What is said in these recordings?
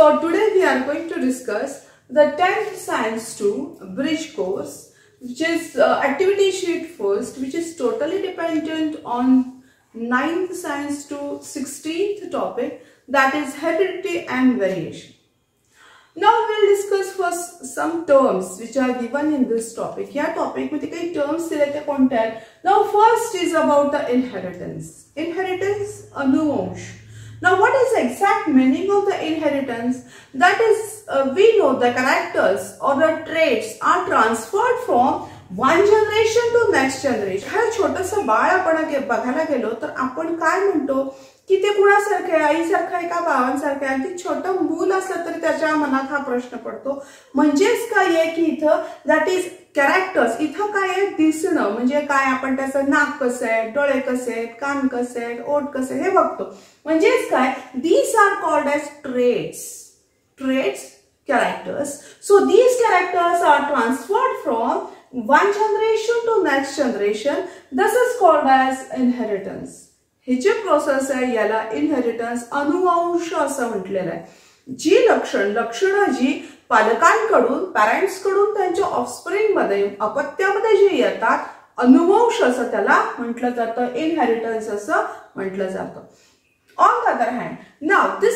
So today we are going to discuss the 10th Science 2 Bridge course, which is activity sheet first, which is totally dependent on 9th Science 2 16th topic, that is heredity and variation. Now we will discuss first some terms which are given in this topic. या topic मध्ये काही terms दिले ते कोणते आहेत? Now first is about the inheritance. Inheritance, अनुवंश. Now what is the exact meaning of the inheritance? That is, we know the characters or the traits are transferred from one generation to next generation. हा छोटासा बाळ आपण बघायला गेलो तर आपण काय म्हणतो की ते कुणासारखे आहे, आईसारखं आहे का बाबांसारखं आहे. अगदी छोटं मूल असलं तरी त्याच्या मनात हा प्रश्न पडतो. म्हणजेच काय आहे की इथं दॅट इज कॅरेक्टर्स. इथं काय आहे, दिसणं म्हणजे काय, आपण त्याचं नाक कसं आहे, डोळे कसे आहेत, कान कसे आहेत, ओठ कसे हे बघतो. म्हणजेच काय, these are called as traits characters. So these characters are transferred from one generation to next generation. This is called as inheritance. ही जी प्रोसेस आहे याला इनहेरिटन्स, अनुवंश असं म्हटलेलं आहे. जी लक्षणं जी पालकांकडून, पॅरेंट्स कडून त्यांच्या ऑफस्प्रिंग मध्ये, अपत्यामध्ये जे येतात, अनुवंश असं त्याला म्हटलं जातं, इनहेरिटन्स असं म्हटलं जातं. On the other hand, now the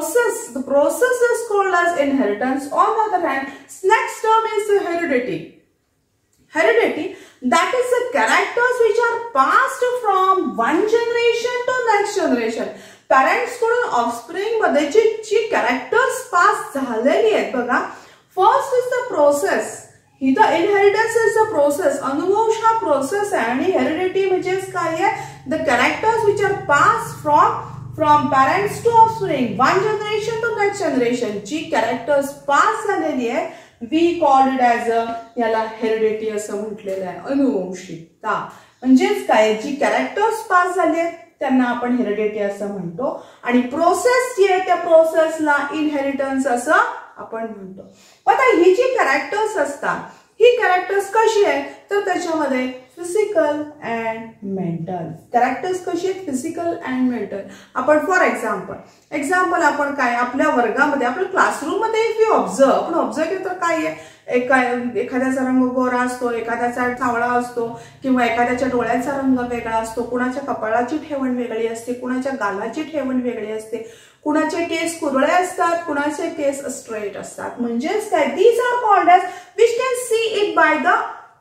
process is called as inheritance. On the other hand, next term is heredity. Heredity, that is the characters which are passed from one generation to next generation. Parents कडून offspring मध्ये जी characters pass झालेली आहेत बघा. First is the process. इथं inheritance is the process. अनुवंश हा process आहे आणि heredity म्हणजे काय आहे? The characters which are passed from parents to offspring, one generation to next generation. G characters pass झालेली आहे, we called it as याला heredity असं म्हटलेलं आहे, अनुवंशिकता. म्हणजेच काय, जी characters pass झाली आहेत त्यांना आपण हेरिडिटी असं म्हणतो आणि प्रोसेस जी आहे त्या प्रोसेसला इनहेरिटन्स असं आपण म्हणतो. आता ही जी कॅरेक्टर्स असतात, ही कॅरेक्टर्स कशी आहेत तर त्याच्यामध्ये फिजिकल अँड मेंटल. कॅरेक्टर्स कशी आहेत, फिजिकल अँड मेंटल. आपण फॉर एक्झाम्पल आपण काय, आपल्या वर्गामध्ये, आपल्या क्लासरूम मध्ये इफ यू ऑब्झर्व, आपण ऑब्झर्व केलं तर काय आहे, एखाद्याचा रंग गोरा असतो, एखाद्याचा सावळा असतो, किंवा एखाद्याच्या डोळ्याचा रंग वेगळा असतो, कुणाच्या कपाळाची ठेवण वेगळी असते, कुणाच्या गालाची ठेवण वेगळी असते, कुणाचे केस कुरळे असतात, कुणाचे केस स्ट्रेट असतात. म्हणजेच काय, these are called as, which can see it by the,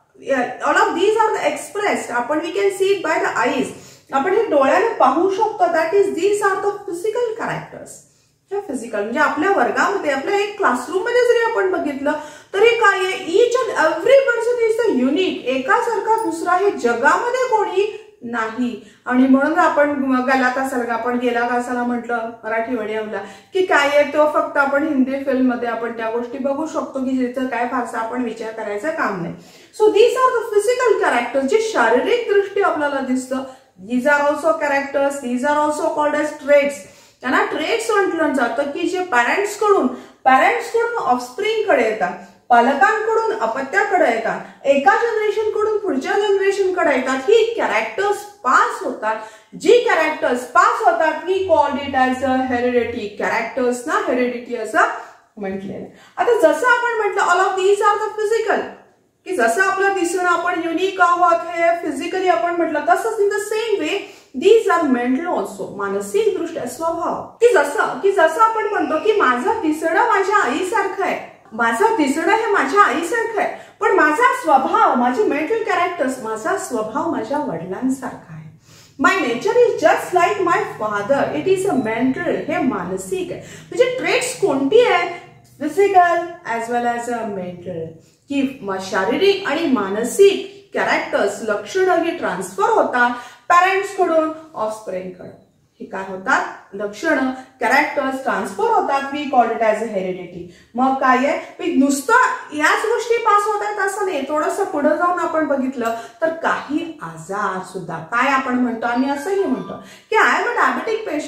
all of these are expressed, आपण we can see it by the eyes, आपण हे डोळ्याने पाहू शकतो. That is, these are the physical characters. Physical म्हणजे आपल्या वर्गामध्ये, आपल्या एक क्लासरूम मध्ये जरी आपण बघितलं तरी काय आहे, each and every person is the unique. एकासारखा दुसरा हे जगामध्ये कोणी नाही. आणि म्हणून आपण गलाता सलगा, आपण गेला कासाला म्हटलं मराठी मीडियमला की काय आहे, तो फक्त आपण हिंदी फिल्म मध्ये आपण त्या गोष्टी बघू शकतो की जिथं काय फारसा आपण विचार करायचं काम नाही. So these are the physical characters, जे शारीरिक दृष्टी आपल्याला दिसतं. These are also characters, these are also called as traits. त्यांना ट्रेट्स म्हटलं जातं की जे पॅरेंट्स कडून ऑफस्प्रिंग कडे येतात, पालकांकडून अपत्याकडे येतात, एका जनरेशन कडून पुढच्या जनरेशन कडे येतात. ही कॅरेक्टर्स पास होतात. जी कॅरेक्टर्स पास होतात, we called it as a heredity. Characters ना हेरिडिटी असं म्हटलेलं. आता जसं आपण म्हटलं, all of these are the physical, की जसं आपलं दिसणं, आपण युनिक आहोत हे फिजिकली आपण म्हटलं, तसंच in the same way these are mental also, मानसिक दृष्ट्या स्वभाव. की जसं आपण म्हणतो की माझं दिसणं माझ्या आईसारखं आहे, माझं दिसणं हे माझ्या आईसारखं आहे, पण माझा स्वभाव, माझे मेंटल कॅरेक्टर्स, माझा स्वभाव माझ्या वडिलांसारखा आहे. My nature is just like my father. It is a mental, हे मानसिक आहे. म्हणजे ट्रेट्स कोणती आहेत, physical as well as a mental. की शारीरिक आणि मानसिक कॅरेक्टर्स, लक्षणं ही ट्रान्सफर होतात पॅरेंट्स कडून ऑफस्प्रिंग कडे. हे काय होतात, लक्षणं, कॅरेक्टर्स ट्रान्सफर होतात. We called it as a heredity. मग काय आहे, नुसतं याच गोष्टी पास होत आहेत असं नाही. थोडंसं पुढे जाऊन आपण बघितलं तर काही आजार सुद्धा, काय आपण म्हणतो, आम्ही असंही म्हणतो की I am a diabetic patient.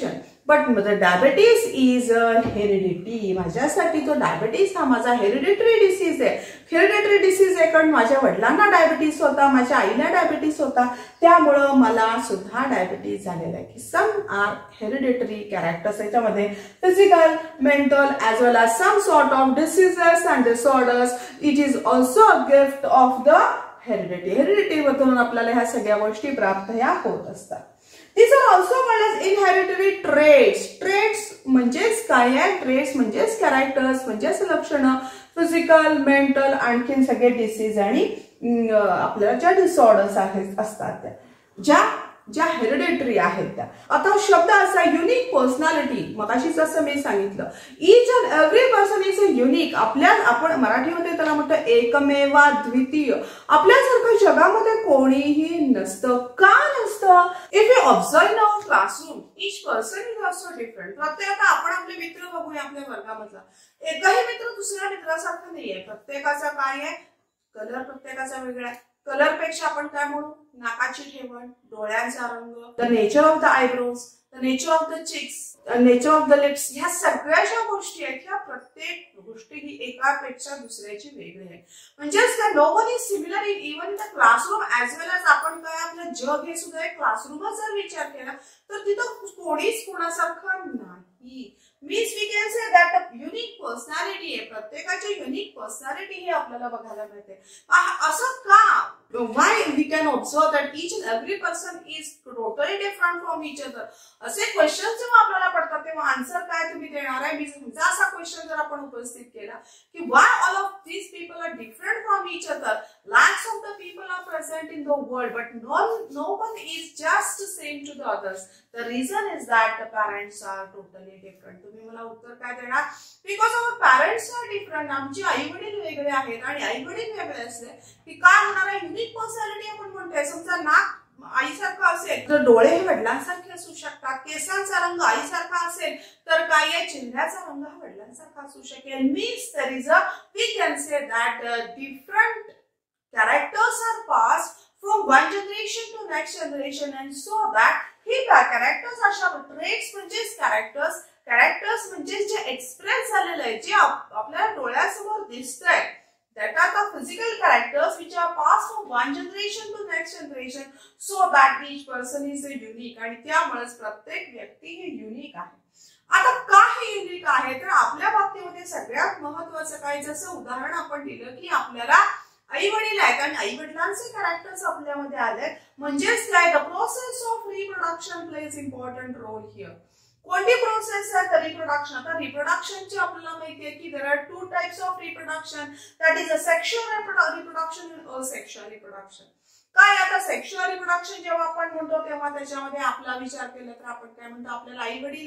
But diabetes is heredity. माझ्यासाठी जो डायबिटीज हा माझा हेरिडिटरी डिसीज आहे. हेरिडिटरी डिसीज आहे कारण माझ्या वडिलांना डायबिटीज होता, माझ्या आईला डायबिटीज होता, त्यामुळं मला सुद्धा डायबिटीज झालेला आहे. की सम आर हेरिडिटरी कॅरेक्टर्स, याच्यामध्ये physical, mental as well as some sort of diseases and disorders. It is also a gift of the heredity. हेरिडिटीमधून आपल्याला ह्या सगळ्या गोष्टी प्राप्त ह्या होत असतात. These are also called as inheritary traits. Traits म्हणजेच काय आहे? ट्रेट्स म्हणजेच कॅरेक्टर्स, म्हणजेच लक्षणं, फिजिकल, मेंटल, आणखीन सगळे डिसीज आणि आपल्याला ज्या डिसऑर्डर्स आहेत असतात त्या ज्या हेरिडिटरी आहेत त्या. आता शब्द असा युनिक पर्सनॅलिटी, मगाशी जसं मी सांगितलं, each and every person is a unique. आपण मराठीमध्ये त्याला म्हणतो एकमेवा द्वितीय. आपल्यासारखं जगामध्ये कोणीही नसतं. का नसतं? If you observe in our classroom, each person is also different. प्रत्येकाला आपण आपले मित्र बघूया आपल्या वर्गामधला, एकही मित्र दुसऱ्या मित्रासारखा नाहीये. प्रत्येकाचा काय आहे? कलर प्रत्येकाचा वेगळा आहे. कलर पेक्षा आपण काय म्हणू? नाकाची ठेवण, डोळ्यांचा रंग, the nature of the eyebrows, the nature of the cheeks, nature of the lips, ह्या सगळ्या ज्या गोष्टी आहेत ह्या प्रत्येक गोष्टी ही एकापेक्षा दुसऱ्याची वेगळी आहे. म्हणजेच काय, no one is similar in even in the classroom as well as आपण काय आपलं जग हे सुद्धा एक क्लासरूमच जर विचार केला तर तिथं कोणीच कोणासारखं नाही. Means we can say that unique personality आहे. प्रत्येकाची युनिक पर्सनॅलिटी हे आपल्याला बघायला मिळते. असं का? Why we can observe that each and every person is totally different from each other. असे क्वेश्चन जेव्हा आपल्याला पडतात तेव्हा आन्सर काय तुम्ही देणार आहे? मी तुमचा असा क्वेश्चन जर आपण उपस्थित केला की why all of these people are different from each other, lakhs of the people are present in the world but no one is just same to the others. The reason is that the parents are totally different. तुम्ही मला उत्तर काय देणार? Because our parents are different. आमचे आई वडील वेगळे आहेत आणि आई वडील वेगळे असले की काय होणार आहे? युनिक पर्सनॅलिटी आपण म्हणतोय. समजा नाक आईसारखं असेल तर डोळे हे वडिलांसारखे असू शकतात. केसांचा रंग आईसारखा असेल तर काय आहे? चेहऱ्याचा रंग हा वडिलांसारखा असू शकेल. Means there is a we can say that different characters are passed from one generation to next generation and so that ही कॅरेक्टर्स अशा ट्रेट्स म्हणजेच कॅरेक्टर्स म्हणजे जे एक्सप्रेस झालेलं आहे, जे आपल्या डोळ्यासमोर दिसतंय, that are the physical characters which are passed from one generation to next generation so that each person is a unique. आणि त्यामुळेच प्रत्येक व्यक्ती ही युनिक आहे. आता का हे युनिक आहे? तर आपल्या बाबतीमध्ये सगळ्यात महत्वाचं काय, जसं उदाहरण आपण दिलं की आपल्याला आई वडील आहेत आणि आई वडिलांचे कॅरेक्टर्स आपल्यामध्ये आले, म्हणजेच काय, the process of reproduction plays important role here. कोणती प्रोसेस आहे? तर रिप्रोडक्शन. आता रिप्रोडक्शनची आपल्याला माहिती आहे की there are two types of reproduction, that is a sexual reproduction and asexual reproduction. काय आता सेक्शुअल रिप्रोडक्शन जेव्हा आपण म्हणतो तेव्हा त्याच्यामध्ये आपला विचार केला तर आपण काय म्हणतो? आपल्याला आई वडील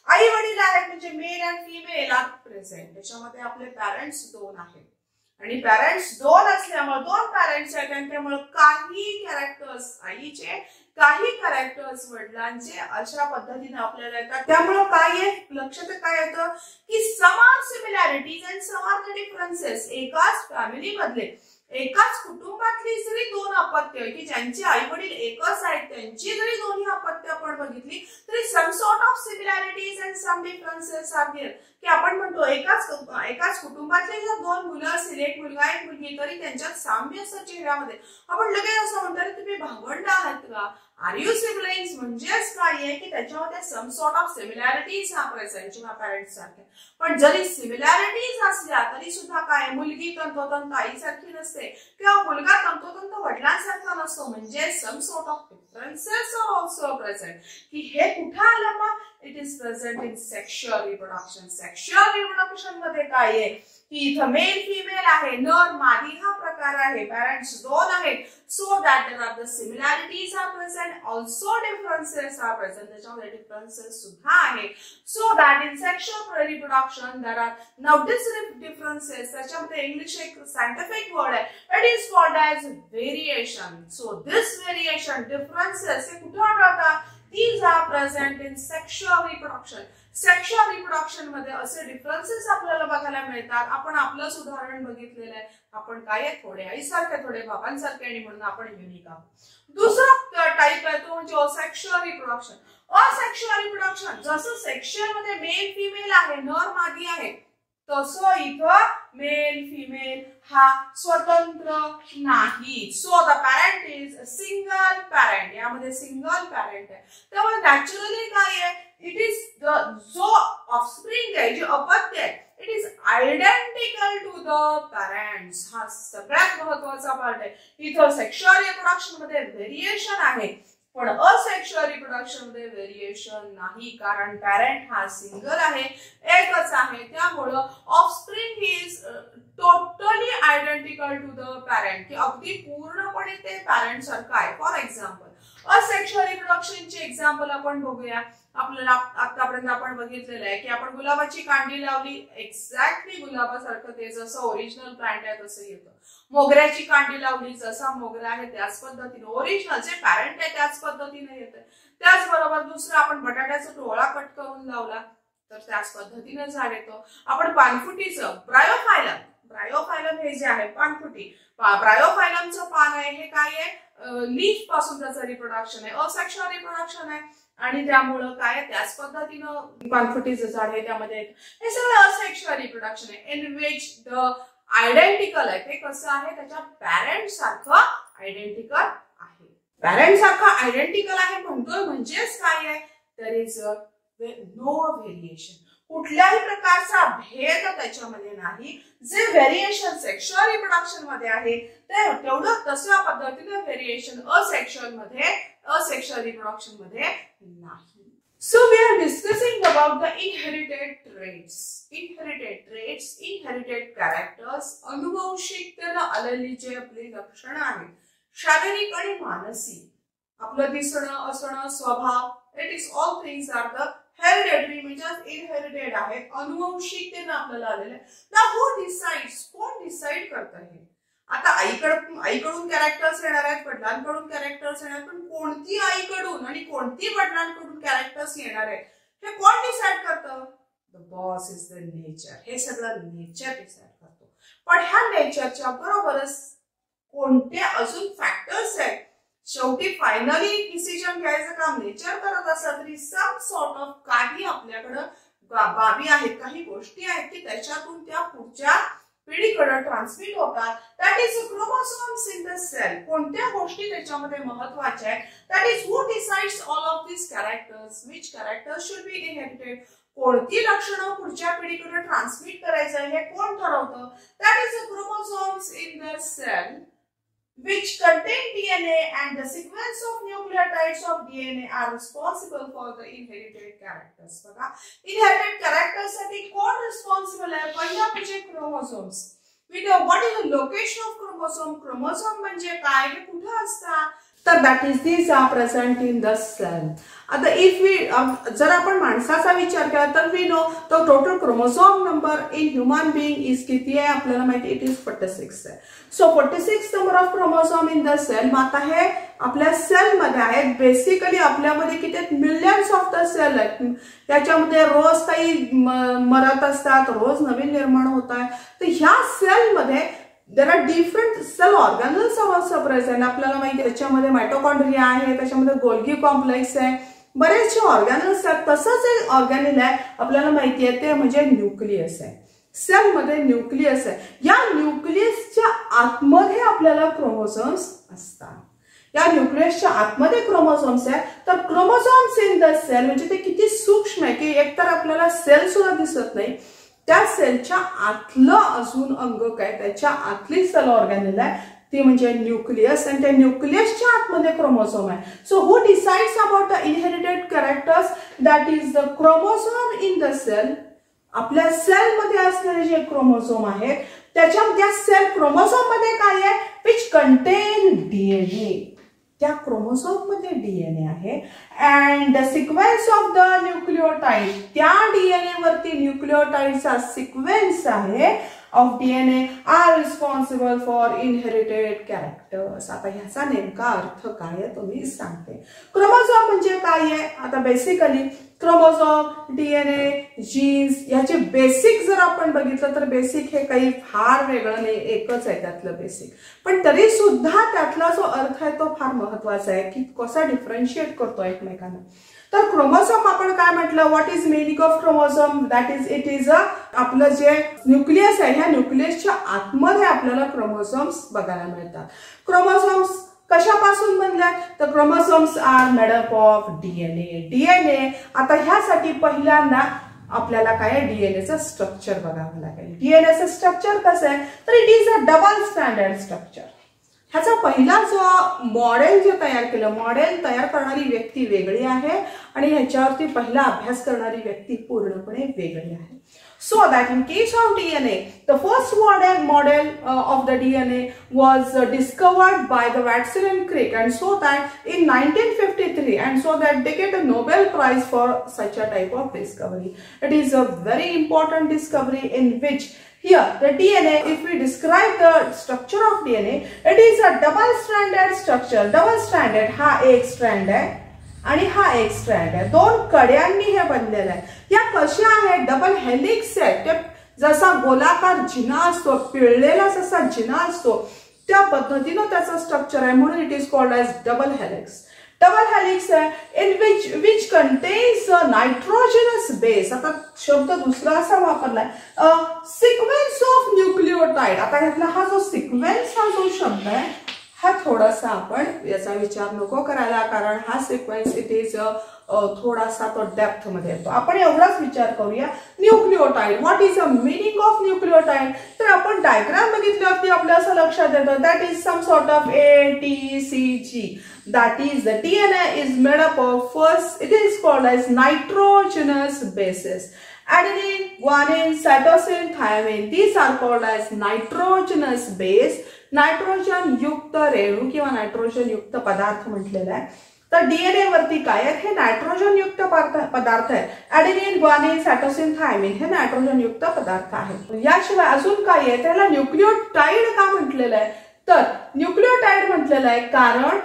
आहेत म्हणजे male and female are present. त्याच्यामध्ये आपले पॅरेंट्स दोन आहेत आणि पॅरेंट्स दोन असल्यामुळे दोन पॅरेंट्स आहेत आणि त्यामुळे काही कॅरेक्टर्स आईचे, काही कॅरेक्टर्स वडिलांचे अशा पद्धतीने आपल्याला येतात. त्यामुळे काय आहे? लक्षात काय येतं की some are similarities and some are the differences. एकाच फॅमिली मधले, एकाच कुटुंबातली जरी दोन अपत्य की ज्यांचे आई वडील एकच आहेत त्यांची जरी दोन्ही अपत्य आपण बघितली तरी some sort of similarities and some differences are there. की आपण म्हणतो एकाच कुटुंबातले जर दोन मुलं असतील, एक मुलगा एक मुलगी, तरी त्यांच्यात साम्य असतं चेहऱ्यामध्ये. आपण लगेच असं म्हणतो तुम्ही भावंड आहात का? Are you siblings? म्हणजेच काय आहे की त्याच्यामध्ये सम सॉर्ट ऑफ सिमिलॅरिटीज हा प्रेझेंट किंवा पॅरेंट्स सारखे. पण जरी सिमिलॅरिटीज असल्या तरी सुद्धा काय, मुलगी तंतोतंत आईसारखी नसते किंवा मुलगा तंतोतंत वडिलांसारखा नसतो. म्हणजे some sort of differences are also present. की हे कुठे आलं मग? It is present in sexual reproduction. Sexual reproduction मध्ये काय आहे की इथं मेल फिमेल आहे, नर मादी हा प्रकार आहे, पॅरेंट्स दोन आहेत. So that there are the similarities are present, also differences are present. त्याच्यामध्ये डिफरन्सेस सुद्धा आहे. So that in sexual reproduction there are now this differences. त्याच्यामध्ये इंग्लिश एक सायंटिफिक वर्ड आहे, it is called as variation. So this variation, differences हे कुठे आढळतात? These are present in sexual reproduction. Sexual reproduction मध्ये असे डिफरन्सेस आपल्याला बघायला मिळतात. आपण आपलंच उदाहरण बघितलेलं आहे. आपण काय आहे, थोडे आईसारखे थोडे बाबांसारखे आणि म्हणून आपण युनिक आहोत. दुसरा टाइप आहे तो म्हणजे असेक्शुअल रिप्रोडक्शन. असेक्शुअल रिप्रोडक्शन जसं सेक्शुअल मध्ये मेल फिमेल आहे, नर मादी आहे, तसं इथं मेल फिमेल हा स्वतंत्र नाही. So the parent is single parent. यामध्ये सिंगल पॅरेंट आहे. त्यामुळे नॅचरली काय आहे, इट इज जो ऑफस्प्रिंग आहे, जे अपत्य आहे, it is identical to the parents. हा सगळ्यात महत्वाचा पार्ट आहे. इथं सेक्शुअल रिप्रोडक्शन मध्ये व्हेरिएशन आहे, पण असेक्शुअल रिप्रोडक्शन मध्ये व्हेरिएशन नाही, कारण पॅरेंट हा सिंगल आहे, एकच आहे. त्यामुळं offspring is totally identical to the parent, की अगदी पूर्णपणे ते पॅरेंट सारखं आहे. फॉर एक्झाम्पल असेक्शुअल रिप्रोडक्शनचे एक्झाम्पल आपण बघूया. आपल्याला आतापर्यंत आपण बघितलेलं आहे की आपण गुलाबाची कांडी लावली, एक्झॅक्टली गुलाबासारखं ते जसं ओरिजिनल प्लांट आहे तसं येतं. मोगऱ्याची कांडी लावली, जसा मोगरा आहे त्याच पद्धतीने ओरिजिनल जे पॅरेंट आहे त्याच पद्धतीने येतं. त्याचबरोबर दुसरं आपण बटाट्याचा टोळा कट करून लावला तर त्याच पद्धतीने झाड येतं. आपण पानफुटीचं ब्रायोफायलम हे जे आहे पानफुटी, ब्रायोफायलमचं पान आहे, हे काय आहे, लीफ पासून त्याचं रिप्रोडक्शन आहे, असेक्शुअल रिप्रोडक्शन आहे. आणि त्यामुळं काय त्याच पद्धतीनं पानफुटीचं झाड आहे त्यामध्ये हे सगळं असेक्शुअल रिप्रोडक्शन आहे. इन विच द आयडेंटिकल आहे, ते कसं आहे, त्याच्या पॅरेंट सारखं आयडेंटिकल आहे. पॅरेंट सारखं आयडेंटिकल आहे म्हणतोय म्हणजेच काय आहे, देयर इज नो व्हेरिएशन. कुठल्याही प्रकारचा भेद त्याच्यामध्ये नाही. जे व्हेरिएशन सेक्शुअल रिप्रोडक्शन मध्ये आहे ते तेवढं तशा पद्धतीने व्हेरिएशन असेक्शुअल रिप्रोडक्शन मध्ये नाही. So we are discussing about the inherited traits. Inherited characters, अनुवंशिकतेने आलेली जे आपली लक्षणं आहेत, शारीरिक आणि मानसिक, आपलं दिसणं, असणं, स्वभाव, it is all things are the hereditary, म्हणजे इनहेरिटेड आहेत, अनुवंशिकतेने आपल्याला आलेले. Now who decides? कोण डिसाइड करतं हे? आता आईकडून कॅरेक्टर्स येणार आहेत, वडिलांकडून कॅरेक्टर्स येणार, पण कोणती आईकडून आणि कोणती वडिलांकडून कॅरेक्टर्स येणार आहेत हे कोण डिसाइड करतं? The boss is the nature. हे सगळं नेचर डिसाइड करतो. पण ह्या नेचरच्या बरोबरच कोणते अजून फॅक्टर्स आहेत, शेवटी फायनली डिसिजन घ्यायचं काम नेचर करत असलं तरी सम सॉर्ट ऑफ काही आपल्याकडं बाबी आहेत, काही गोष्टी आहेत की त्याच्यातून त्या पुढच्या पिढीकडे ट्रान्समिट होतात. That is chromosomes in the cell. कोणत्या गोष्टी त्याच्यामध्ये महत्वाच्या आहेत, that is who decides all of this characters, which characters should be inherited. कोणती लक्षणं पुढच्या पिढीकडे ट्रान्समिट करायचं हे कोण ठरवतं? That is chromosomes in the cell which contain DNA, and the sequence of nucleotides of DNA are responsible for the inherited characters. बघा, inherited characters साठी कोण रिस्पॉन्सिबल आहे? पहिला म्हणजे chromosomes. We know what is the location of chromosome. Chromosome म्हणजे काय, हे कुठे असतात? तर that is these are present in the cell. आता इफ वी जर आपण माणसाचा विचार केला तर we know the total chromosome number in human being is किती आहे आपल्याला माहिती, इट इज 46 आहे. So 46 number of chromosome in the sale. आता हे आपल्या सेल मध्ये आहेत. बेसिकली आपल्यामध्ये किती आहेत, मिलियन्स ऑफ द सेल आहेत. त्याच्यामध्ये रोज काही मरत असतात, रोज नवीन निर्माण होत आहे. तर ह्या सेल मध्ये there are different cell organelles are also present. आपल्याला माहिती आहे त्याच्यामध्ये मायटोकॉन्ड्रिया आहे, त्याच्यामध्ये गोल्गी कॉम्प्लेक्स आहे, बरेचसे ऑर्गॅनल्स आहेत. तसंच एक ऑर्गॅनिल आहे आपल्याला माहिती आहे, ते म्हणजे न्यूक्लियस आहे. सेल मध्ये न्यूक्लियस आहे. या न्यूक्लियसच्या आतमध्ये आपल्याला क्रोमोसोम्स असतात. या न्यूक्लियसच्या आतमध्ये क्रोमोसोम्स आहे. तर क्रोमोसोम्स इन द सेल म्हणजे ते किती सूक्ष्म आहे की एकतर आपल्याला सेल सुद्धा दिसत नाही, त्या सेलच्या आतलं अजून अंग काय, त्याच्या आतली सेल ऑर्गॅनिल आहे ती म्हणजे न्यूक्लियस, आणि त्या न्यूक्लियसच्या आतमध्ये क्रोमोसोम आहे. So who decides about the inherited characters, that is the chromosome in the cell. आपल्या सेल मध्ये असलेले जे क्रोमोसोम आहेत त्याच्या सेल क्रोमोसोम मध्ये काय आहे, विच कंटेन डीएनए. त्या क्रोमोझोम मध्ये डीएनए आहे and the sequence of the nucleotide, त्या डीएनए वरती न्यूक्लियोटाइडचा सिक्वेन्स आहे of DNA are responsible for inherited characters. आता ह्याचा नेमका अर्थ काय आहे तो मी सांगते. क्रोमोझोम म्हणजे काय आहे? आता बेसिकली क्रोमोझोम, डीएनए, जीन्स याचे बेसिक जर आपण बघितलं तर बेसिक हे काही फार वेगळं नाही, एकच आहे त्यातलं बेसिक. पण तरी सुद्धा त्यातला जो अर्थ आहे तो फार महत्वाचा आहे की कसा डिफरन्शिएट करतो एकमेकांना. तर क्रोमोझोम आपण काय म्हटलं, what is meaning of chromosome? That is it is आपलं जे न्यूक्लियस आहे ह्या न्यूक्लियसच्या आतमध्ये आपल्याला क्रोमोझोम्स बघायला मिळतात. क्रोमोझोम्स कशापासून बनल्या? तर chromosomes are made up of DNA. DNA आता ह्यासाठी पहिल्यांदा आपल्याला काय डीएनएचं स्ट्रक्चर बघावं लागेल. डीएनएचं स्ट्रक्चर कसं आहे? तर it is a double standard structure. ह्याचा पहिला जो मॉडेल जे तयार केलं, मॉडेल तयार करणारी व्यक्ती वेगळी आहे आणि ह्याच्यावरती पहिला अभ्यास करणारी व्यक्ती पूर्णपणे वेगळी आहे. So that in case of DNA, the first model of the DNA was discovered by the Watson and Crick, and so that in 1953, and so that they get a Nobel Prize for such a type of discovery. It is a very important discovery in which here the DNA, if we describe the structure of DNA, it is a double stranded structure. Double stranded हा एक strand आहे आणि हा एक strand आहे, दोन कड्यांनी हे बनलेलं आहे. या कशा आहेत? डबल हेलिक्स आहे. जसा गोलाकार जिना असतो, पिळलेला जसा जिना असतो त्या पद्धतीनं त्याचं स्ट्रक्चर आहे, म्हणून it is called as double helix. Double helix आहे in which contains nitrogenous base. आता शब्द दुसरा असा वापरलाय, सिक्वेन्स ऑफ न्यूक्लियोटाइड. आता ह्यातला हा जो सिक्वेन्स हा जो शब्द आहे हा थोडासा आपण याचा विचार नको करायला, कारण हा सिक्वेन्स इट इज थोडासा तो डेप्थ मध्ये येतो. आपण एवढाच विचार करूया. Nucleotide, what is the meaning of nucleotide? तर आपण डायग्राम बघितल्यावरती आपल्या असं लक्षात येतं, that is some sort of ATCG. That is the DNA is made up of, first it is called as nitrogenous bases. Adenine, guanine, cytosine, thymine, these are called as nitrogenous base. Nitrogen युक्त रेणू किंवा nitrogen युक्त पदार्थ म्हटलेला आहे. तर DNA वरती काय आहेत? हे नायट्रोजन युक्त पदार्थ आहे. ॲडेनिन, ग्वानिन, सायटोसिन, थायमिन हे नायट्रोजन युक्त पदार्थ आहेत. याशिवाय अजून काय आहे? त्याला न्यूक्लियोटाइड का म्हटलेलं आहे? तर न्यूक्लियोटाइड म्हटलेलं आहे कारण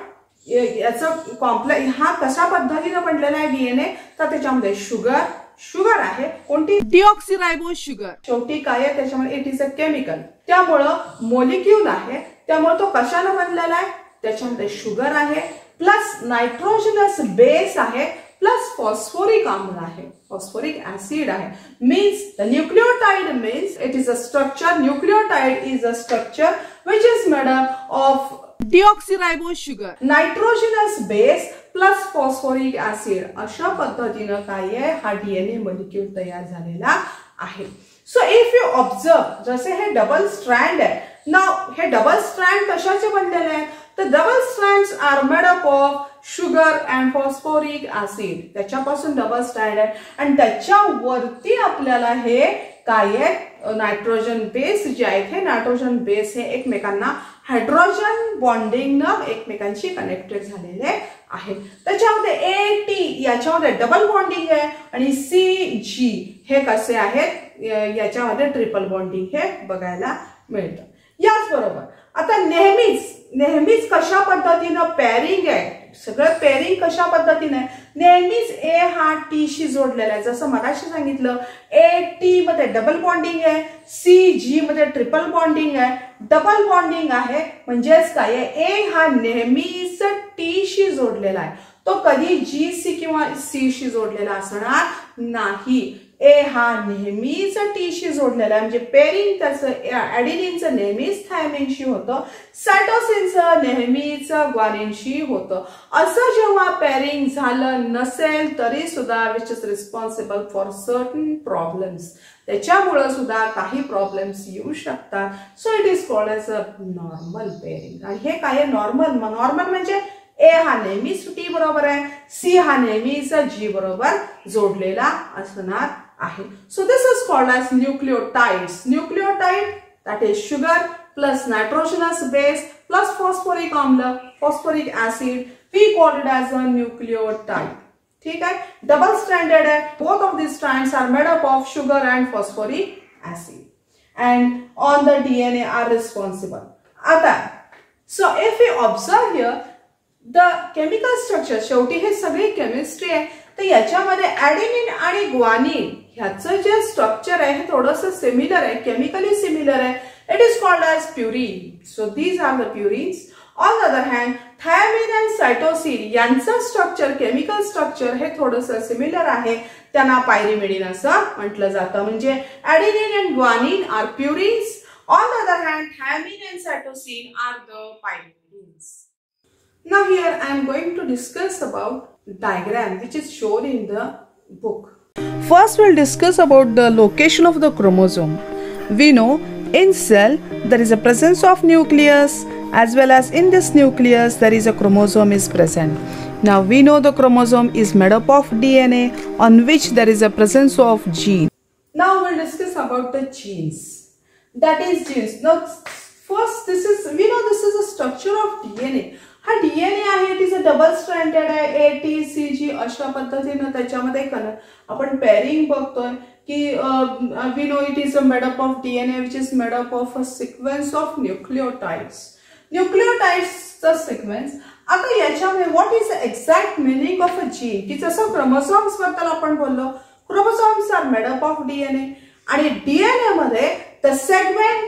याचं कॉम्प्लेक्स हा कशा पद्धतीने बनलेला आहे डीएनए? तर त्याच्यामध्ये शुगर आहे, कोणती? Deoxyribose sugar. शेवटी काय आहे त्याच्यामध्ये? It is a chemical. त्यामुळं मोलिक्यूल आहे, त्यामुळे तो कशाने बनलेला आहे? त्याच्यामध्ये शुगर आहे, प्लस नायट्रोजनस बेस आहे, प्लस फॉस्फोरिक आम्ल आहे, फॉस्फोरिक ऍसिड आहे. Means the nucleotide means it is a structure. Nucleotide is a structure which is made up of deoxyribose sugar, nitrogenous base plus phosphoric acid. अशा पद्धतीनं काय आहे? हा DNA molecule तयार झालेला आहे. सो इफ यू ऑब्झर्व, जसे हे डबल स्ट्रँड आहे ना, हे डबल स्ट्रँड कशाचे बनलेले आहेत? तर double strands are made up of sugar and phosphoric acid. त्याच्यापासून डबल स्ट्रँड आहे आणि त्याच्यावरती आपल्याला हे काय आहे? नायट्रोजन बेस जे आहेत, हे नायट्रोजन बेस हे एकमेकांना हायड्रोजन बॉन्डिंगनं एकमेकांशी कनेक्टेड झालेले आहेत. त्याच्यामध्ये AT याच्यामध्ये डबल बॉन्डिंग आहे आणि CG हे कसे आहेत? याच्यामध्ये ट्रिपल बॉन्डिंग हे बघायला मिळतं. याचबरोबर आता नेहमीच कशा पद्धतीनं पेअरिंग आहे? सगळं पेअरिंग कशा पद्धतीने आहे? नेहमीच A हा T शी जोडलेला आहे. जसं मगाशी सांगितलं, AT मध्ये डबल बॉन्डिंग आहे, CG मध्ये ट्रिपल बॉन्डिंग आहे. डबल बॉन्डिंग आहे म्हणजेच काय आहे? A हा नेहमीच T शी जोडलेला आहे, तो कधी G किंवा C शी जोडलेला असणार नाही. A हा नेहमीच T शी जोडलेला आहे, म्हणजे पेअरिंग त्याचं ॲडेनिनचं नेहमीच थायमिनशी होतं, सायटोसिनचं नेहमीच ग्वानिनशी होतं. असं जेव्हा पेअरिंग झालं नसेल तरी सुद्धा which is responsible for certain problems, त्याच्यामुळे सुद्धा काही प्रॉब्लेम्स येऊ शकतात. So it is called as a normal pairing. आणि हे काय आहे? नॉर्मल म्हणजे A हा नेहमीच T बरोबर आहे, C हा नेहमीच G बरोबर जोडलेला असणार आहे. So this is called as nucleotides. Nucleotide that is sugar plus nitrogenous base plus phosphoric amla, phosphoric acid. We call it as a nucleotide. ठीक है, double stranded है. Both of these strands are made up of sugar and phosphoric acid, and on the DNA are responsible. आता, so if we observe here the chemical structure, शेवटी हे सगळी chemistry आहे. तर याच्यामध्ये ॲडेनिन आणि ग्वानिन ह्याचं जे स्ट्रक्चर आहे हे थोडंसं सिमिलर आहे, केमिकली सिमिलर आहे. It is called as purine. So these are the purines. On the other hand thymine and cytosine यांचं स्ट्रक्चर, केमिकल स्ट्रक्चर हे थोडंसं सिमिलर आहे. त्यांना पायरिमिडीन असं म्हटलं जातं. म्हणजे adenine and guanine are purines. On the other hand thymine and cytosine are the pyrimidines. Now here I am going to discuss about diagram which is shown in the book. First we'll discuss about the location of the chromosome. We know in cell there is a presence of nucleus, as well as in this nucleus there is a chromosome is present. Now we know the chromosome is made up of DNA on which there is a presence of gene. Now we'll discuss about the genes. That is genes. Now first we know this is a structure of DNA. हा DNA आहे, it is a double stranded आहे, ATCG अशा पद्धतीने त्याच्यामध्ये आपण pairing बघतोय की we know it is a made up of DNA which is made up of a sequence of nucleotides. न्यूक्लिओटाइड्सचा सिक्वेन्स. आता याच्यामध्ये what is the exact meaning of a gene, की जसं क्रोमोसोम्स बद्दल आपण बोललो, chromosomes are made up of DNA आणि DNA मध्ये the segment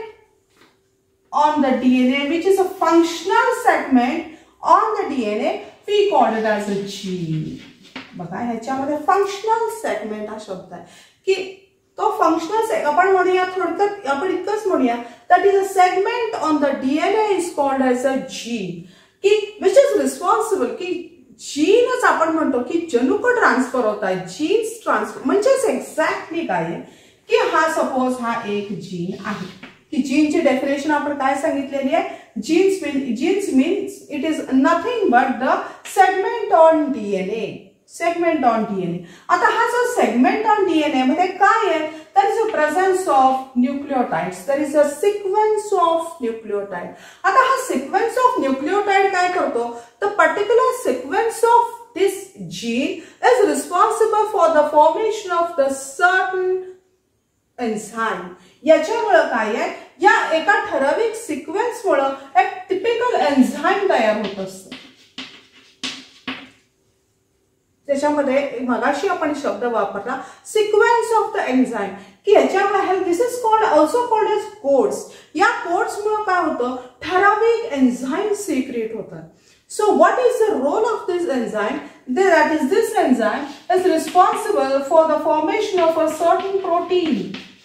on the DNA which is a functional segment on the DNA we call it as a gene. बघा ह्याच्यामध्ये functional segment हा शब्द आहे की तो फंक्शनल आपण म्हणूया, थोडक्यात आपण इतकंच म्हणूया that is a segment on the DNA is called as a gene, की विच इज रिस्पॉन्सिबल, की जीनच आपण म्हणतो की जनुक ट्रान्सफर होत आहे. जीन्स ट्रान्सफर म्हणजेच एक्झॅक्टली काय आहे की हा सपोज हा एक जीन आहे. की जीनची डेफिनेशन आपण काय सांगितलेली आहे, genes means it is nothing but the segment on DNA. Segment on DNA. आता हा जो सेगमेंट ऑन DNA मध्ये काय आहे, that is a presence of nucleotides. That is a sequence of nucleotide. आता हा सिक्वेन्स ऑफ न्यूक्लिओटाइड काय करतो, the particular sequence of this gene is responsible for the formation of the certain enzyme. याच्यामुळे काय आहे, या एका ठराविक सिक्वेन्समुळे एक टिपिकल एन्झाइम तयार होत असतं. त्याच्यामध्ये मगाशी आपण शब्द वापरला सिक्वेन्स ऑफ द एन्झाइम, की याच्यामुळे this is called also called as codes. या कोड्समुळे काय होतं, ठराविक एन्झाइम सिक्रेट होतात. So what is the role of this enzyme? That is, this enzyme is responsible for the formation of a certain protein.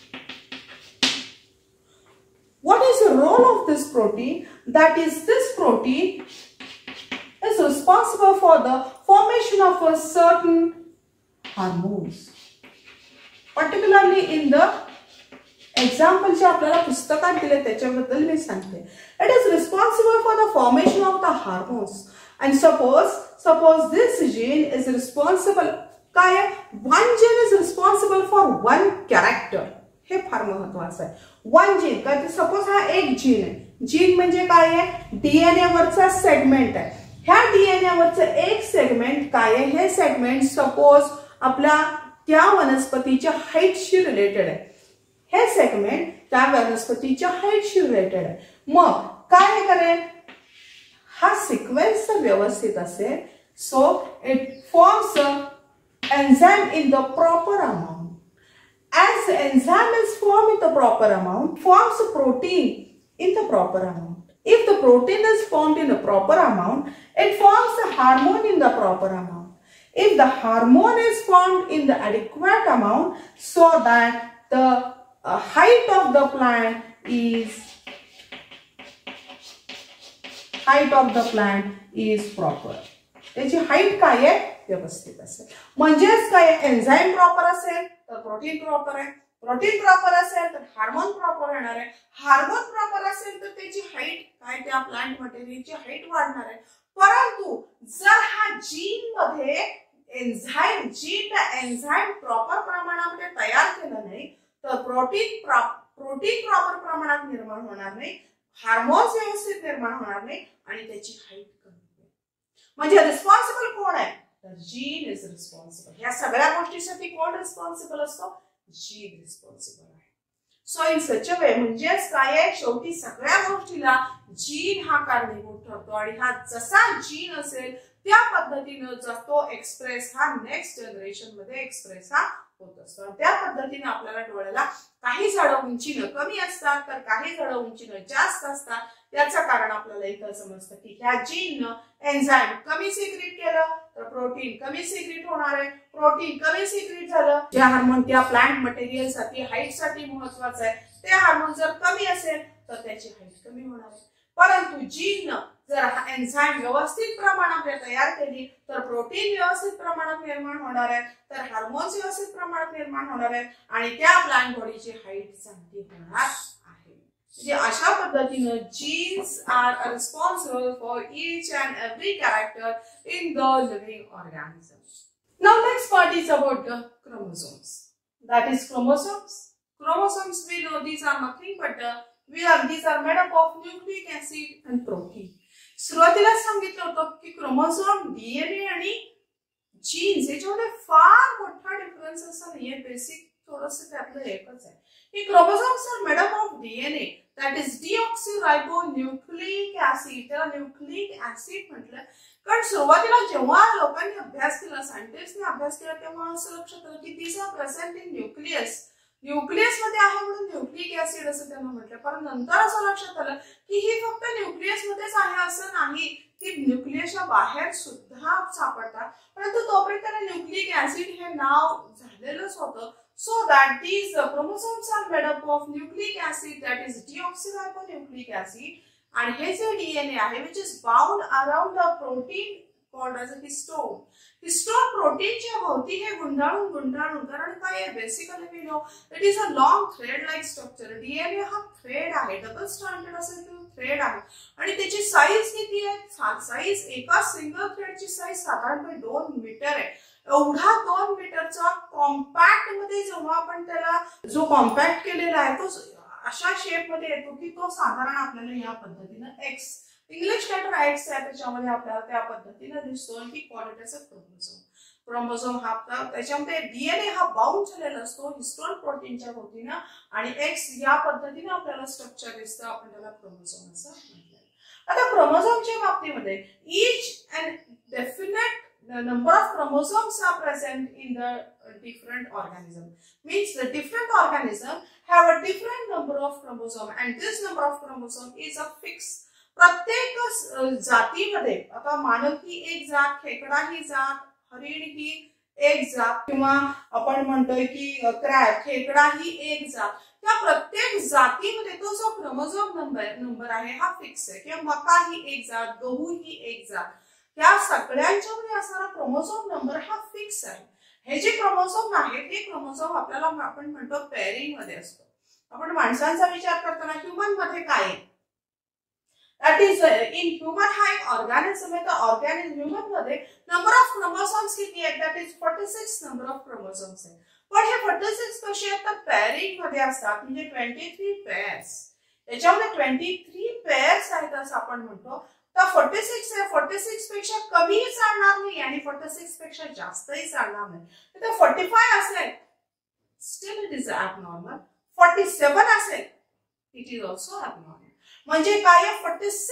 What is the role of this protein? That is, this protein is responsible for the formation of a certain hormones. Particularly in the example जे आपल्याला पुस्तकात दिले त्याच्याबद्दल मी सांगते. It is responsible for the formation of the hormones. And suppose this gene is responsible, काय आहे, one gene is responsible for one character. हे फार महत्वाचं आहे. वन जीन, काय सपोज हा एक जीन आहे. जीन म्हणजे काय आहे, DNA वरचा सेगमेंट आहे. ह्या DNA वरचं एक सेगमेंट काय आहे, हे सेगमेंट सपोज आपल्या त्या वनस्पतीच्या हाईटशी रिलेटेड आहे. हे सेगमेंट त्या वनस्पतीच्या हाईटशी रिलेटेड आहे. मग काय करेल, हा सिक्वेन्स व्यवस्थित असेल, so it forms a enzyme in the proper amount. As the enzyme is formed in the proper amount, forms a protein in the proper amount. If the protein is formed in the proper amount, it forms a hormone in the proper amount. If the hormone is formed in the adequate amount, so that the height of the plant is proper. त्याची height काय आहे, व्यवस्थित असेल. म्हणजेच काय, enzyme proper असेल तर protein proper आहे, प्रोटीन प्रॉपर असेल तर हार्मोन प्रॉपर येणार आहे, हार्मोन प्रॉपर असेल तर त्याची हाईट काय, त्या प्लांट मटेरियलची हाईट वाढणार आहे. परंतु जर हा जीन मध्ये एन्झाइम प्रॉपर प्रमाणामध्ये तयार केलं नाही तर प्रोटीन प्रॉपर प्रमाणात निर्माण होणार नाही, हार्मोन्स व्यवस्थित निर्माण होणार नाही आणि त्याची हाईट कमी होईल. म्हणजे रिस्पॉन्सिबल कोण आहे? तर जीन इज रिस्पॉन्सिबल. या सगळ्या गोष्टीसाठी कोण रिस्पॉन्सिबल असतो? जीन रिस्पॉन्सिबल आहे. So in such a way, म्हणजेच काय आहे, शेवटी सगळ्या गोष्टीला जीन हा कारणीभूत ठरतो आणि हा जसा जीन असेल त्या पद्धतीनं तो एक्सप्रेस हा नेक्स्ट जनरेशन मध्ये एक्सप्रेस हा होत असतो. त्या पद्धतीने आपल्याला डोळ्याला काही झाडं उंचीनं कमी असतात तर काही झाडं उंचीनं जास्त असतात. याचं कारण आपल्याला इथं समजतं की ह्या जीननं एन्झाईम कमी सिक्रीट केलं तर प्रोटीन कमी सिक्रीट होणार आहे. प्रोटीन कमी सिक्रीट झालं, जे हार्मोन त्या प्लांट मटेरियल साठी हाईट साठी महत्वाचं आहे ते हार्मोन जर कमी असेल तर त्याची हाईट कमी होणार आहे. परंतु जीननं जर एन्झाईम व्यवस्थित प्रमाणात तयार केली तर प्रोटीन व्यवस्थित प्रमाणात निर्माण होणार आहे, तर हार्मोन्स व्यवस्थित प्रमाणात निर्माण होणार आहेत आणि त्या प्लांट बॉडीची हाईट चांगली होणार आहे. म्हणजे अशा पद्धतीनं genes are responsible for each and every character in the living organism. Now next part is about the chromosomes. That is chromosomes. Chromosomes, we know these are nothing but these are made up of nucleic acid and protein. सुरुवातीला सांगितलं होतं की chromosome, DNA आणि jeans याच्यामध्ये फार मोठा difference असा नाहीये. बेसिक थोडंसं त्यातलं एकच आहे की chromosomes are made up of DNA, that is deoxyribonucleic acid. त्याला न्यूक्लिक ऍसिड म्हटलं कारण सुरुवातीला जेव्हा लोकांनी अभ्यास केला, सायंटिस्टने अभ्यास केला, तेव्हा असं लक्षात आलं की this are present in nucleus. Nucleus मध्ये आहे म्हणून न्यूक्लिक ऍसिड असं त्यांना म्हटलं. पण नंतर असं लक्षात आलं की ही फक्त न्यूक्लियस मध्येच आहे असं नाही, ती न्यूक्लियसच्या बाहेर सुद्धा सापडतात. परंतु तोपर्यंत त्याला न्यूक्लिक ऍसिड हे नाव झालेलंच होतं. So that these chromosomes are made up of nucleic acid, that is deoxyribonucleic acid. आणि हे जे डीएनए आहे which is bound around a protein called as a histone. Histone प्रोटीनच्या भोवती हे गुंडाळून, कारण काय आहे, basically we know it is a long thread like structure. DNA हा थ्रेड आहे, डबल स्ट्रँडेड असेल तर थ्रेड आहे आणि त्याची साईज किती आहे? साईज एका सिंगल थ्रेडची साईज साधारणपणे 2 मीटर आहे. एवढा 2 मीटरचा कॉम्पॅक्ट मध्ये जेव्हा आपण त्याला जो कॉम्पॅक्ट केलेला आहे तो अशा शेप मध्ये येतो की तो साधारण आपल्याला या पद्धतीनं एक्स, इंग्लिश लेटर एक्स आहे त्याच्यामध्ये आपल्याला त्या पद्धतीनं दिसतो की क्वालिटीचा क्रोमोझोम हा त्याच्यामध्ये डीएनए हा बाउंड झालेला असतो हिस्टोन प्रोटीनच्या भोवतीनं आणि एक्स या पद्धतीने आपल्याला स्ट्रक्चर दिसतं. आपण त्याला क्रोमोझोम असं म्हटलं. आता क्रोमोझोमच्या बाबतीमध्ये each and definite the number of chromosomes are present in the different organism. Means the different organism have a different number of chromosome and this number of chromosome is a fixed. प्रत्येक जातीमध्ये, आता मानव ही एक जात, खेकडा ही जात, हरिण ही एक जात, किंवा आपण म्हणतोय की क्रॅब, खेकडा ही एक जात, त्या प्रत्येक जातीमध्ये तो जो क्रोमोझोम नंबर आहे हा फिक्स आहे. किंवा मका ही एक जात, गहू ही एक जात, या सगळ्यांच्यामध्ये असणारा क्रोमोझोम नंबर हा फिक्स आहे. हे जे क्रोमोझोम आहे ते क्रोमोझोम आपल्याला आपण म्हणतो पेअरिंग मध्ये असतो. आपण माणसांचा विचार करताना ह्युमन मध्ये काय आहे, दॅट इज इन ह्युमन हा एक ऑर्गॅनिझम आहे. तर ऑर्गॅनिझम ह्युमन मध्ये नंबर ऑफ क्रोमोझोम्स किती आहेत? That is 46 number of chromosomes आहे. पण हे 46 कसे आहेत तर पेअरिंग मध्ये असतात, म्हणजे 23 पेअर्स. याच्यामध्ये 23 पेअर्स आहेत असं आपण म्हणतो. तर 46 आहे, 46 पेक्षा कमीही चालणार नाही आणि 46 पेक्षा जास्तही चालणार नाही. तर 45 असेल स्टिल इट इज ॲबनॉर्मल, 47 असेल इट इज ऑल्सो ॲबनॉर्मल. म्हणजे काय आहे,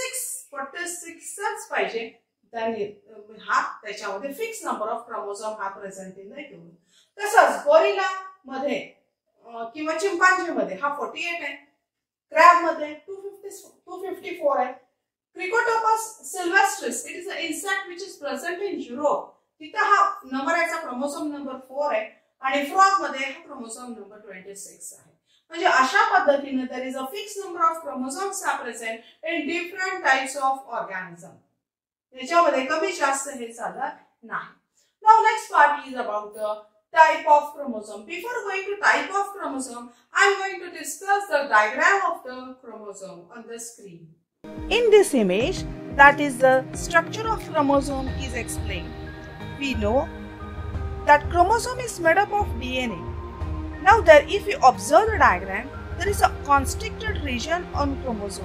46च पाहिजे. हा त्याच्यामध्ये फिक्स नंबर ऑफ क्रोमोझोम हा प्रेझेंट इन द ह्युमन. तसंच गोरिला मध्ये किंवा चिंपांझी मध्ये हा 48 आहे, क्रॅब मध्ये 254 आहे. Trichotopus sylvestris, it is an insect which is present in Europe. तिथे हा नंबर याचा क्रोमोझोम नंबर 4 आहे आणि फ्रॉग मध्ये हा क्रोमोझोम नंबर 26 आहे. म्हणजे अशा पद्धतीने there is a fixed number of chromosomes are present in different types of organism. याच्यामध्ये कमी जास्त हे चालत नाही. Now next part is about the type of chromosome. Before going to type of chromosome, I am going to discuss the diagram of the chromosome on the screen. In this image, that is the structure of chromosome is explained. We know that chromosome is made up of DNA. Now there, if you observe the diagram, there is a constricted region on chromosome.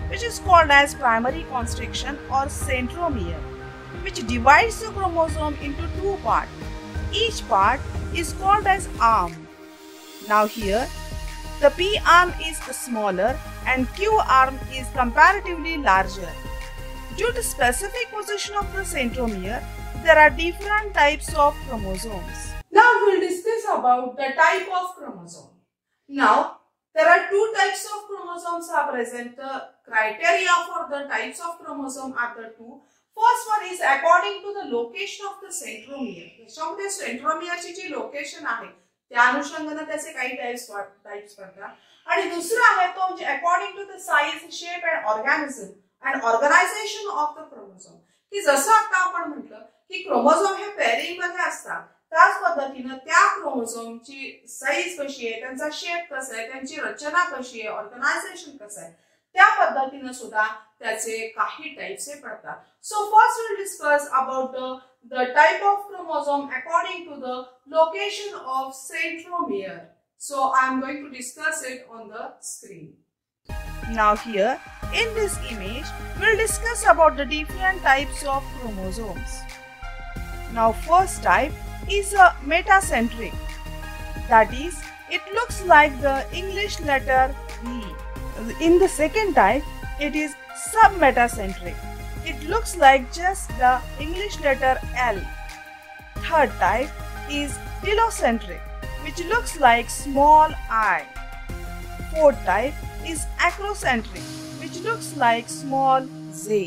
which is called as primary constriction or centromere, which divides the chromosome into two parts. Each part is called as arm. Now here, the P arm is smaller and Q arm is comparatively larger. Due to specific position of the centromere, there are different types of chromosomes. Now we'll discuss about the type of chromosome. Now there are two types of chromosomes are present. The criteria for the types of chromosome are the two. First one is according to the location of the centromere. त्याच्यामध्ये सेंट्रोमियरची जी location आहे त्या अनुषंगाने त्याचे काही types पडतात. आणि दुसरा आहे तो म्हणजे according to the size, shape and organism and organization of the chromosome. की जसं आता आपण म्हटलं की क्रोमोसोम हे पेरिंग मध्ये असतात, त्याच पद्धतीने त्या क्रोमोसोमची साइज कशी आहे, त्यांचा शेप कसा आहे, त्यांची रचना कशी आहे, ऑर्गनायझेशन कसं आहे, त्या पद्धतीने सुद्धा त्याचे काही टाइप्स पडतात. So first will discuss about the type of chromosome according to the location of centromere. So I am going to discuss it on the screen. Now here in this image we will discuss about the different types of chromosomes. Now first type is a metacentric. That is, it looks like the English letter V. In the second type, it is submetacentric. It looks like just the English letter L. Third type is telocentric, which looks like small I. Fourth type is acrocentric, which looks like small Z.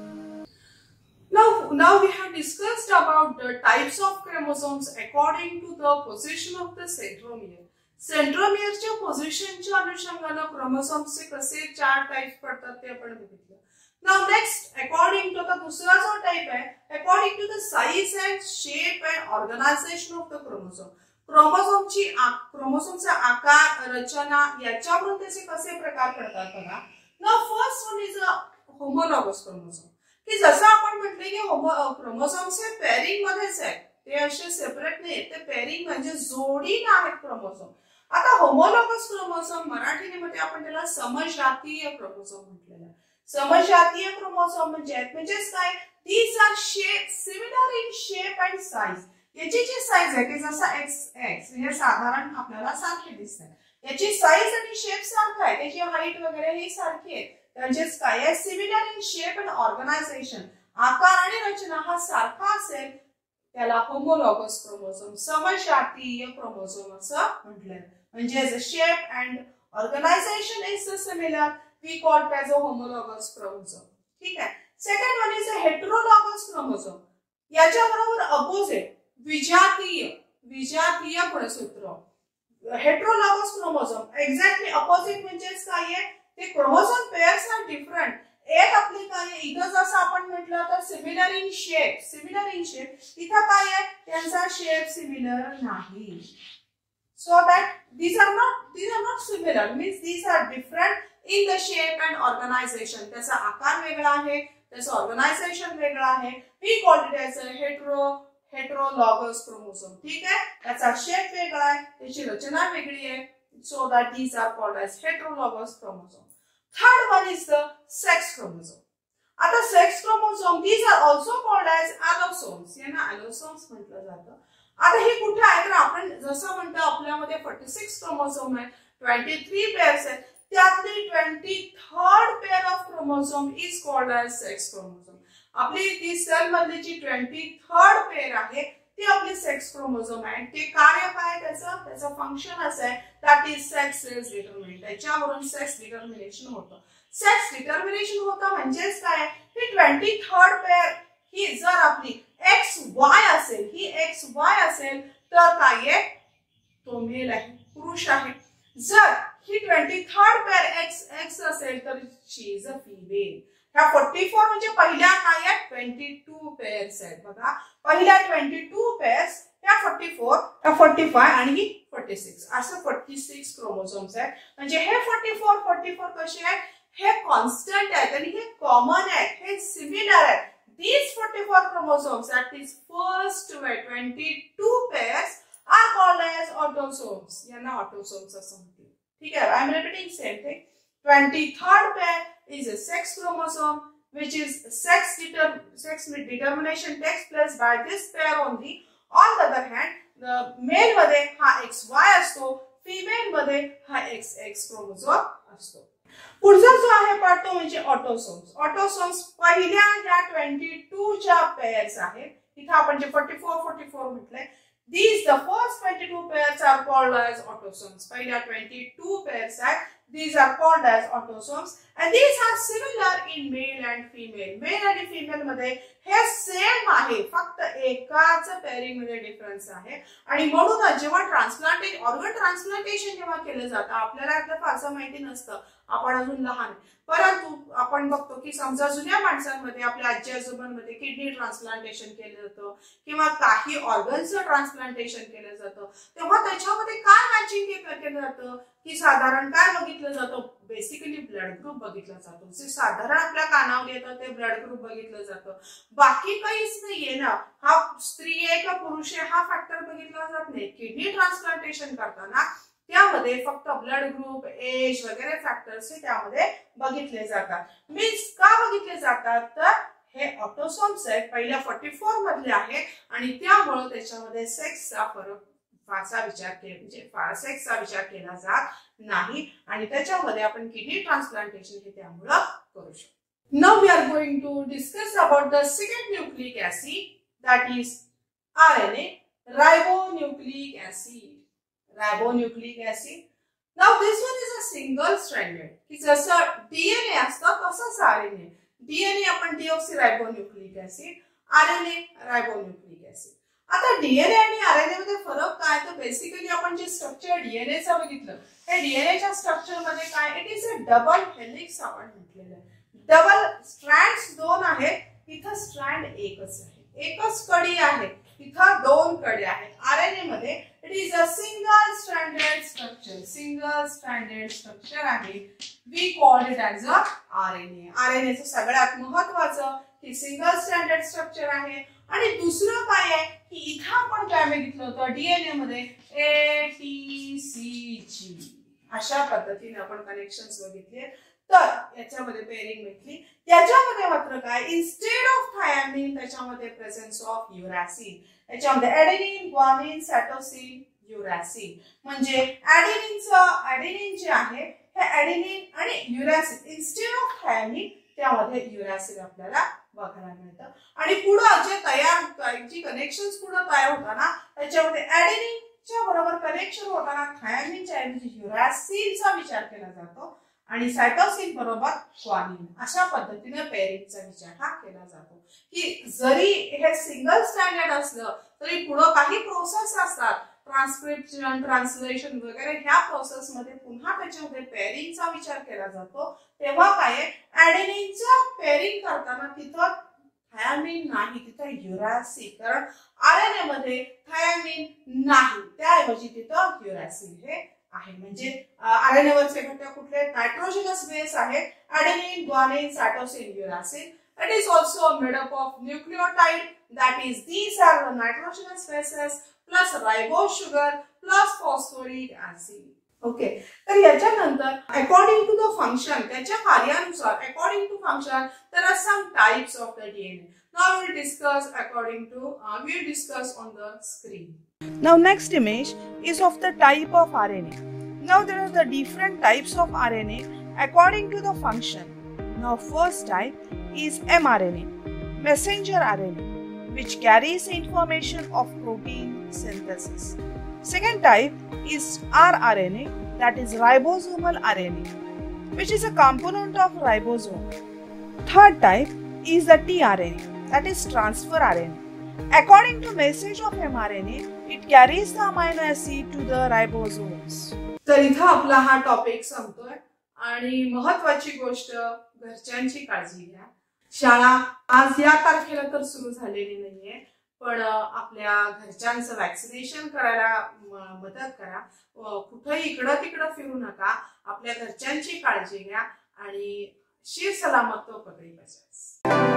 Now we have discussed about the types of chromosomes according to the position of the centromere. सेंट्रोमियरच्या पोझिशनच्या अनुषंगाने क्रोमोसोम्सचे कसे चार types पडतात ते आपण बघितलं. Now next, according to the दूसरा जो टाइप है, according to the size and shape and organization of the chromosome. क्रोमोसोमचा आकार, रचना याच्यावरून त्याचे कसे प्रकार पडतात बघा. Now first one is a homologous chromosome. की जसं आपण म्हटले की क्रोमोसोम्स हे पेरिंग मध्येच आहेत, ते असे सेपरेट नाही, ते पेरिंग म्हणजे जोडीने आहेत क्रोमोसोम. आता होमोलॉगस क्रोमोसोम मराठीमध्ये आपण त्याला समजातीय क्रोमोसोम म्हटलेलं आहे. समजातीय क्रोमोसोम म्हणजेच काय, these are similar in shape and size. याची जी साइज आहे की जसा XX हे साधारण आपल्याला सारखे दिसते, याची साइज आणि शेप सारखा आहे, त्याची हाईट वगैरे ही सारखी आहे. म्हणजेच काय आहे, similar in shape and organization, आकार आणि रचना हा सारखा असेल त्याला होमोलॉगस क्रोमोसोम, समजातीय क्रोमोसोम असं म्हटलंय. म्हणजे shape and organization is similar, we call it as a homologous chromosome. ठीक आहे. Second one is a heterologous chromosome. याच्या बरोबर अपोजिट विजातीय गुणसूत्र. हेटेरोलॉगस क्रोमोसोम एक्झॅक्टली अपोजिट म्हणजेच काय आहे, ते क्रोमोसोम पेअर्स आर डिफरंट. एक आपली काय आहे, इथं जसं आपण म्हटलं तर सिमिलर इन शेप, इथं काय आहे, त्यांचा शेप सिमिलर नाही. So that these are not similar, means these are different in the shape and organization. त्याचा आकार वेगळा आहे, त्याचं ऑर्गनायझेशन वेगळं आहे. We call it as a heterologous chromosome. ठीक आहे, त्याचा शेप वेगळा आहे, त्याची रचना वेगळी आहे. So that these are called as heterologous chromosome. Third one is the sex chromosome. आता sex chromosome, these are also called as allosomes. यांना allosomes म्हटलं जातं. आता हे कुठे आहे तर आपण जसं म्हणतो आपल्यामध्ये 46 क्रोमोसोम आहे, 23 पेअर्स आहेत, त्यातली 23rd pair of chromosome is called as sex chromosome. आपली ती सेल मधली जी 23rd पेअर आहे ती आपली सेक्स क्रोमोसोम आहे. ते कार्य काय त्याचं फंक्शन असं आहे, that is sex is determinate. त्याच्यावरून सेक्स डिटर्मिनेशन होतं. सेक्स डिटर्मिनेशन होतं म्हणजेच काय, ही 23rd पेअर ही जर आपली XY असेल, ही XY असेल तर काय आहे, तो मेल आहे, पुरुष आहे. जर ही 23rd पेअर XX असेल तर शी इज अ फिमेल. ह्या 44 म्हणजे पहिल्या काय आहेत, 22 पेअर्स आहेत बघा. पहिल्या 22 पेअर्स, ह्या 44, ह्या 45 आणि ही 46, असं 46 क्रोमोसोम्स आहेत. म्हणजे हे 44 कसे आहेत, हे कॉन्स्टंट आहेत आणि हे कॉमन आहेत, हे सिमिलर आहेत. These 44 chromosomes, that is first 22 pairs, are called as autosomes. यांना autosomes असं म्हणतात. ठीक आहे, I am repeating same thing. 23rd pair is a sex chromosome, which is sex determination takes place by this pair only. On the other hand, the male मध्ये हा XY असतो, female मध्ये हा XX क्रोमोझोम असतो. पुढचा जो आहे part तो म्हणजे ऑटोसोम्स. ऑटोसोम्स पहिल्या या 22 च्या पेअर्स आहेत. इथे आपण जे 44 म्हटले, these the first 22 pairs are called as autosomes. पहिल्या 22 pairs आहेत, these are called as autosomes and these are similar in male and female. Male आणि female मध्ये हे सेम आहे, फक्त एकाच पेअरिंग मध्ये डिफरन्स आहे. आणि म्हणून जेव्हा ऑर्गन ट्रान्सप्लांटेशन जेव्हा केलं जातं, आपल्याला यातलं फारसं माहिती नसतं, आपण अजून लहान, परंतु आपण बघतो की समजा जुन्या माणसांमध्ये आपल्या आजी आजोबांमध्ये किडनी ट्रान्सप्लांटेशन केलं जातं किंवा काही ऑर्गनचं ट्रान्सप्लांटेशन केलं जातं, तेव्हा त्याच्यामध्ये काय मॅचिंग केलं जातं की साधारण काय बघितलं जातं, बेसिकली ब्लड ग्रुप बघितला जातो. जे साधारण आपल्या कानावर येतं ते ब्लड ग्रुप बघितलं जातं, बाकी काहीच नाहीये ना. हा स्त्री आहे का पुरुष आहे हा फॅक्टर बघितला जात नाही. किडनी ट्रान्सप्लांटेशन करताना त्यामध्ये फक्त ब्लड ग्रुप, एज वगैरे फॅक्टर्स हे त्यामध्ये बघितले जातात. मीन्स का बघितले जातात तर हे ऑटोसोम्स आहेत, पहिल्या 44 मधले आहे आणि त्यामुळे त्याच्यामध्ये सेक्सचा फरक फारसा विचार केला जात नाही आणि त्याच्यामध्ये आपण किडनी ट्रान्सप्लांटेशन हे त्यामुळे करू शकतो. Now we are going to discuss about the second nucleic acid, that is RNA, ribonucleic acid. Ribonucleic acid. Now this one is a single stranded. की जसं DNA असतं तसंच RNA. DNA आपण deoxyribonucleic acid, RNA ribonucleic acid. आता DNA आणि RNA मध्ये फरक काय तर बेसिकली आपण जे स्ट्रक्चर DNA चं बघितलं, हे DNA च्या स्ट्रक्चर मध्ये काय, it is a double helix आपण म्हटलेलं आहे. डबल स्ट्रँड्स दोन आहेत, इथं स्ट्रँड एकच आहे, एकच कडी आहे, इथं दोन कडे आहेत. RNA मध्ये it is a single stranded structure आहे. We call it as a RNA. RNA चं सगळ्यात महत्वाचं की सिंगल स्ट्रँडेड स्ट्रक्चर आहे. आणि दुसरं काय आहे की इथं आपण काय बघितलं होतं DNA मध्ये ATCG अशा पद्धतीने आपण कनेक्शन्स बघितले. तर याच्यामध्ये पेअरिंग भेटली. त्याच्यामध्ये मात्र काय, इन्स्टेड ऑफ थायमिन त्याच्यामध्ये प्रेझेन्स ऑफ युरॅसिन. याच्यामध्ये ॲडेनिन, ग्वानिन, सायटोसिन, युरॅसिन. म्हणजे ॲडेनिन जे आहे हे ॲडेनिन आणि युरॅसिन, इन्स्टेड ऑफ थायमिन त्यामध्ये युरॅसिन आपल्याला बघायला मिळतं. आणि पुढे जे कनेक्शन्स पुढे तयार होताना त्याच्यामध्ये ॲडेनिनच्या बरोबर कनेक्शन होताना थायमिनच्या ऐवजी युरॅसिनचा विचार केला जातो आणि सायटोसिन बरोबर ग्वानिन अशा पद्धतीने पेअरिंगचा विचार हा केला जातो. की जरी हे सिंगल स्टँडर्ड असलं तरी पुढे काही प्रोसेस असतात, ट्रान्सक्रिप्शन, ट्रान्सलेशन वगैरे, ह्या प्रोसेस मध्ये पुन्हा त्याच्यामध्ये पेअरिंगचा विचार केला जातो. तेव्हा काय, ॲडेनिनचं पेअरिंग करताना तिथं थायमिन नाही, तिथं युरॅसिन, कारण RNA मध्ये थायमिन नाही, त्याऐवजी तिथं युरॅसिन हे आहे. म्हणजे RNA वरचे घटक कुठले, नायट्रोजनस बेस आहेत, adenine, guanine, cytosine, uracil. It is also made up of nucleotide, that is these are the nitrogenous bases plus ribose sugar plus phosphoric acid. Okay, तर याच्यानंतर according to the function, त्याच्या कार्यानुसार according to function there are some types of the DNA. Now we will discuss on the screen. Now next image is of the type of RNA. Now there are the different types of RNA according to the function. Now first type is mRNA, messenger RNA, which carries information of protein synthesis. Second type is rRNA, that is ribosomal RNA, which is a component of ribosome. Third type is the tRNA, that is transfer RNA. According to message of mRNA, it carries the amino acid to the ribosomes. तर इथं आपला हा topic संपतोय आणि महत्वाची गोष्ट, घरच्यांची काळजी घ्या. शाळा आज या तारखेला तर सुरू झालेली नाहीये, पण आपल्या घरच्यांचं वॅक्सिनेशन करायला मदत करा. कुठेही इकडं तिकडं फिरू नका, आपल्या घरच्यांची काळजी घ्या आणि शिव सलामत तो पकडी बजास.